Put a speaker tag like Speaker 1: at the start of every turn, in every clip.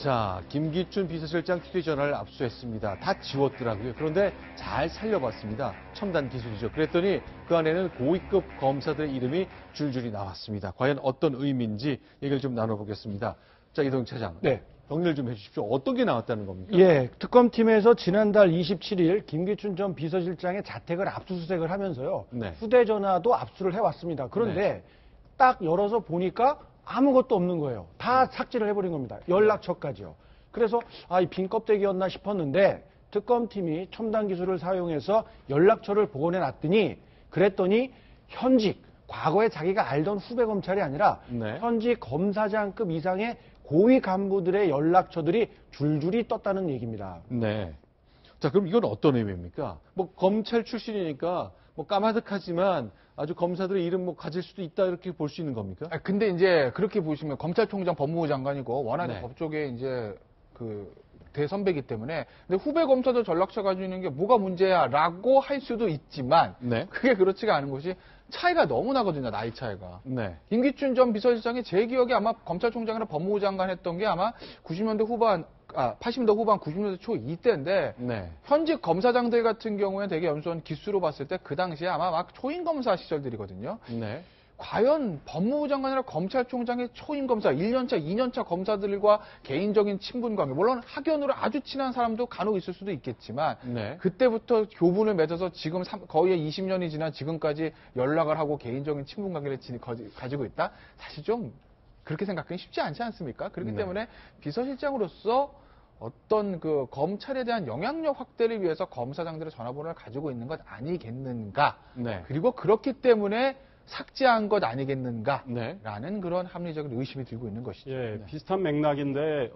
Speaker 1: 자, 김기춘 비서실장 휴대전화를 압수했습니다. 다 지웠더라고요. 그런데 잘 살려봤습니다. 첨단 기술이죠. 그랬더니 그 안에는 고위급 검사들의 이름이 줄줄이 나왔습니다. 과연 어떤 의미인지 얘기를 좀 나눠보겠습니다. 자, 이동희 차장.
Speaker 2: 네.
Speaker 1: 정리를 좀 해주십시오. 어떤 게 나왔다는 겁니까?
Speaker 2: 예, 특검팀에서 지난달 27일 김기춘 전 비서실장의 자택을 압수수색을 하면서요.
Speaker 1: 네.
Speaker 2: 휴대전화도 압수를 해왔습니다. 그런데
Speaker 1: 네.
Speaker 2: 딱 열어서 보니까 아무것도 없는 거예요. 다 삭제를 해버린 겁니다. 연락처까지요. 그래서 이 빈 껍데기였나 싶었는데 특검팀이 첨단 기술을 사용해서 연락처를 복원해 놨더니 그랬더니 현직, 과거에 자기가 알던 후배 검찰이 아니라
Speaker 1: 네.
Speaker 2: 현직 검사장급 이상의 고위 간부들의 연락처들이 줄줄이 떴다는 얘기입니다.
Speaker 1: 네. 자, 그럼 이건 어떤 의미입니까? 뭐 검찰 출신이니까 뭐 까마득하지만 아주 검사들의 이름 뭐 가질 수도 있다 이렇게 볼 수 있는 겁니까?
Speaker 3: 근데 이제 그렇게 보시면 검찰총장 법무부 장관이고 워낙에
Speaker 1: 네.
Speaker 3: 법조계 이제 그 대선배이기 때문에 근데 후배 검사들 전락처 가지고 있는 게 뭐가 문제야라고 할 수도 있지만
Speaker 1: 네.
Speaker 3: 그게 그렇지가 않은 것이 차이가 너무 나거든요. 나이 차이가.
Speaker 1: 네.
Speaker 3: 김기춘 전 비서실장이 제 기억에 아마 검찰총장이나 법무부 장관 했던 게 아마 90년대 후반 80년대 후반 90년대 초 이때인데
Speaker 1: 네.
Speaker 3: 현직 검사장들 같은 경우에는 되게 연수원 기수로 봤을 때 그 당시에 아마 막 초임 검사 시절들이거든요.
Speaker 1: 네.
Speaker 3: 과연 법무부 장관이나 검찰총장의 초임 검사, 1년차, 2년차 검사들과 개인적인 친분 관계, 물론 학연으로 아주 친한 사람도 간혹 있을 수도 있겠지만
Speaker 1: 네.
Speaker 3: 그때부터 교분을 맺어서 지금 거의 20년이 지난 지금까지 연락을 하고 개인적인 친분 관계를 가지고 있다? 사실 좀 그렇게 생각하기 쉽지 않지 않습니까? 그렇기
Speaker 1: 네.
Speaker 3: 때문에 비서실장으로서 어떤 그 검찰에 대한 영향력 확대를 위해서 검사장들의 전화번호를 가지고 있는 것 아니겠는가?
Speaker 1: 네.
Speaker 3: 그리고 그렇기 때문에 삭제한 것 아니겠는가라는
Speaker 1: 네.
Speaker 3: 그런 합리적인 의심이 들고 있는 것이죠.
Speaker 4: 예,
Speaker 1: 네.
Speaker 4: 비슷한 맥락인데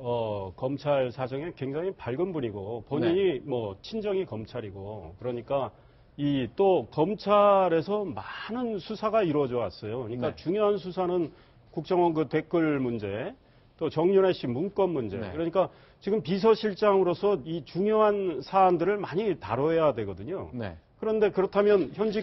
Speaker 4: 검찰 사정에 굉장히 밝은 분이고 본인이 뭐 친정이 검찰이고 그러니까 이 또 검찰에서 많은 수사가 이루어져 왔어요. 그러니까
Speaker 1: 네.
Speaker 4: 중요한 수사는 국정원 그 댓글 문제, 또 정윤회 씨 문건 문제.
Speaker 1: 네.
Speaker 4: 그러니까 지금 비서실장으로서 이 중요한 사안들을 많이 다뤄야 되거든요.
Speaker 1: 네.
Speaker 4: 그런데 그렇다면 현직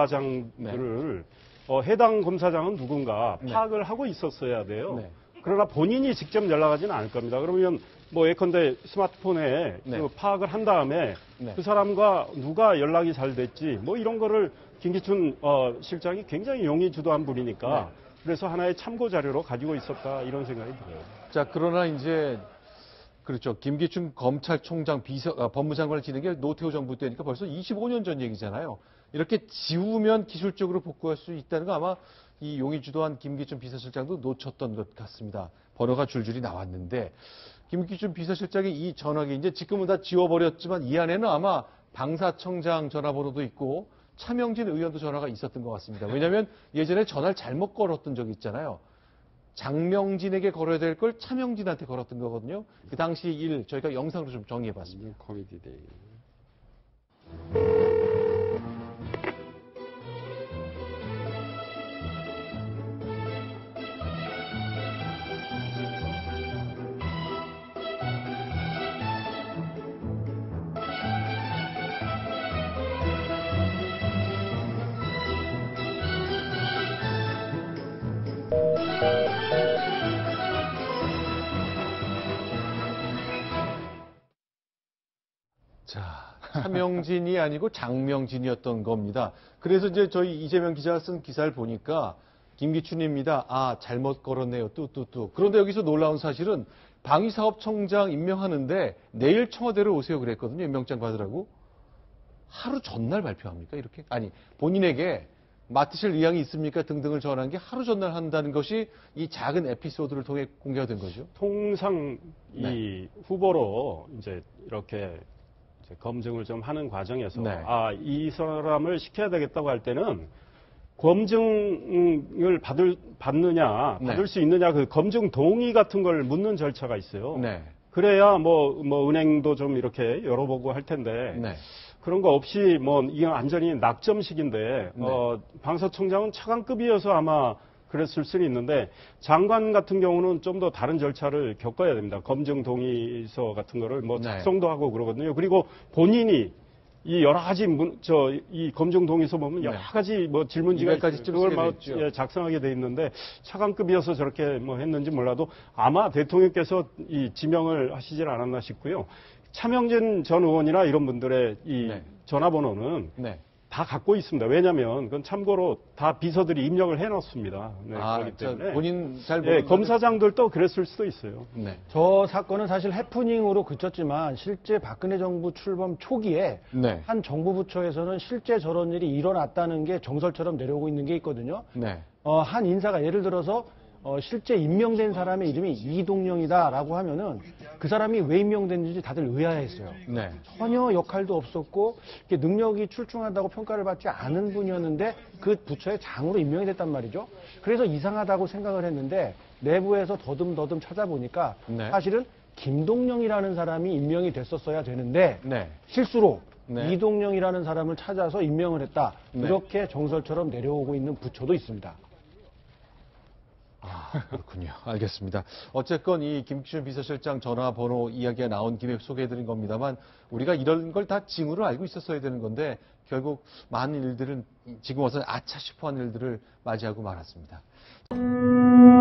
Speaker 4: 검사장들을 해당 검사장은 누군가
Speaker 1: 네.
Speaker 4: 파악을 하고 있었어야 돼요.
Speaker 1: 네.
Speaker 4: 그러나 본인이 직접 연락하지는 않을 겁니다. 그러면 뭐 예컨대 스마트폰에
Speaker 1: 네.
Speaker 4: 그 파악을 한 다음에
Speaker 1: 네.
Speaker 4: 그 사람과 누가 연락이 잘 됐지 뭐 이런 거를 김기춘 실장이 굉장히 용의주도한 분이니까
Speaker 1: 네.
Speaker 4: 그래서 하나의 참고 자료로 가지고 있었다 이런 생각이 들어요.
Speaker 1: 자, 그러나 이제 그렇죠. 김기춘 검찰총장 법무장관을 지낸 게 노태우 정부 때니까 벌써 25년 전 얘기잖아요. 이렇게 지우면 기술적으로 복구할 수 있다는 거 아마 이 용의 주도한 김기춘 비서실장도 놓쳤던 것 같습니다. 번호가 줄줄이 나왔는데 김기춘 비서실장이 이 전화기 이제 지금은 다 지워버렸지만 이 안에는 아마 방사청장 전화번호도 있고 차명진 의원도 전화가 있었던 것 같습니다. 왜냐하면 예전에 전화를 잘못 걸었던 적이 있잖아요. 장명진에게 걸어야 될 걸 차명진한테 걸었던 거거든요. 그 당시 일 저희가 영상으로 좀 정리해봤습니다.
Speaker 4: 코미디 데이.
Speaker 1: 자, 차명진이 아니고 장명진이었던 겁니다. 그래서 이제 저희 이재명 기자가 쓴 기사를 보니까 김기춘입니다. 아, 잘못 걸었네요. 뚜뚜뚜. 그런데 여기서 놀라운 사실은 방위사업청장 임명하는데 내일 청와대로 오세요 그랬거든요. 임명장 받으라고. 하루 전날 발표합니까? 이렇게? 아니, 본인에게 맡으실 의향이 있습니까? 등등을 전한 게 하루 전날 한다는 것이 이 작은 에피소드를 통해 공개가 된 거죠.
Speaker 4: 통상 이
Speaker 1: 네.
Speaker 4: 후보로 이제 이렇게 검증을 좀 하는 과정에서
Speaker 1: 네.
Speaker 4: 이 사람을 시켜야 되겠다고 할 때는 검증을 받느냐,
Speaker 1: 네.
Speaker 4: 받을 수 있느냐 그 검증 동의 같은 걸 묻는 절차가 있어요.
Speaker 1: 네.
Speaker 4: 그래야 뭐 은행도 좀 이렇게 열어보고 할 텐데
Speaker 1: 네.
Speaker 4: 그런 거 없이 뭐 이건 완전히 낙점식인데
Speaker 1: 네.
Speaker 4: 방사청장은 차관급이어서 아마 그랬을 수는 있는데 장관 같은 경우는 좀 더 다른 절차를 겪어야 됩니다. 검증 동의서 같은 거를 뭐
Speaker 1: 네.
Speaker 4: 작성도 하고 그러거든요. 그리고 본인이 이 여러 가지 이 검증 동의서 보면 여러 가지 뭐 질문지가
Speaker 1: 200가지
Speaker 4: 있어요. 그걸
Speaker 1: 쓰게
Speaker 4: 막
Speaker 1: 돼 있죠.
Speaker 4: 예, 작성하게 돼 있는데 차관급이어서 저렇게 뭐 했는지 몰라도 아마 대통령께서 이 지명을 하시질 않았나 싶고요. 차명진 전 의원이나 이런 분들의 이
Speaker 1: 네.
Speaker 4: 전화번호는
Speaker 1: 네.
Speaker 4: 다 갖고 있습니다. 왜냐하면 그건 참고로 다 비서들이 입력을 해놨습니다. 네, 그렇기 때문에
Speaker 1: 본인 잘
Speaker 4: 예,
Speaker 1: 모르는
Speaker 4: 검사장들도 그랬을 수도 있어요.
Speaker 1: 네.
Speaker 2: 저 사건은 사실 해프닝으로 그쳤지만 실제 박근혜 정부 출범 초기에
Speaker 1: 네.
Speaker 2: 한 정부 부처에서는 실제 저런 일이 일어났다는 게 정설처럼 내려오고 있는 게 있거든요.
Speaker 1: 네.
Speaker 2: 한 인사가 예를 들어서 실제 임명된 사람의 이름이 이동영이다라고 하면은 그 사람이 왜 임명됐는지 다들 의아했어요.
Speaker 1: 네.
Speaker 2: 전혀 역할도 없었고 이렇게 능력이 출중하다고 평가를 받지 않은 분이었는데 그 부처의 장으로 임명이 됐단 말이죠. 그래서 이상하다고 생각을 했는데 내부에서 더듬더듬 찾아보니까
Speaker 1: 네.
Speaker 2: 사실은 김동영이라는 사람이 임명이 됐었어야 되는데
Speaker 1: 네.
Speaker 2: 실수로
Speaker 1: 네.
Speaker 2: 이동영이라는 사람을 찾아서 임명을 했다.
Speaker 1: 네.
Speaker 2: 이렇게 정설처럼 내려오고 있는 부처도 있습니다.
Speaker 1: 그렇군요. 알겠습니다. 어쨌건 이 김기춘 비서실장 전화번호 이야기가 나온 김에 소개해드린 겁니다만 우리가 이런 걸 다 징후로 알고 있었어야 되는 건데 결국 많은 일들은 지금 와서 아차 싶어하는 일들을 맞이하고 말았습니다.